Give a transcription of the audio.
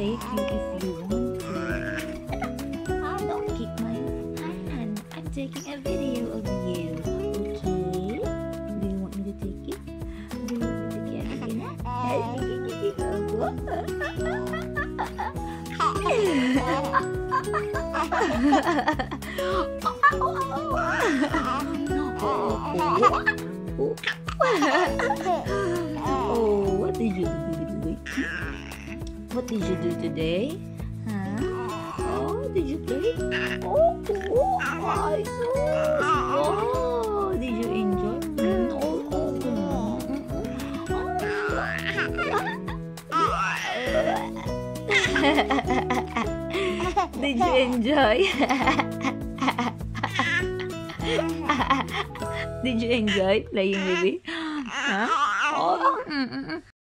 take you if you want to. Don't kick my hand. I'm taking a video of you. Okay? Do you want me to take it? Do you want me to get it again? Oh, what did you do? What did you do today? Huh? Oh, did you play? Oh, my gosh. Oh, did you enjoy? Did you enjoy? Did you enjoy playing with it? Huh? Oh.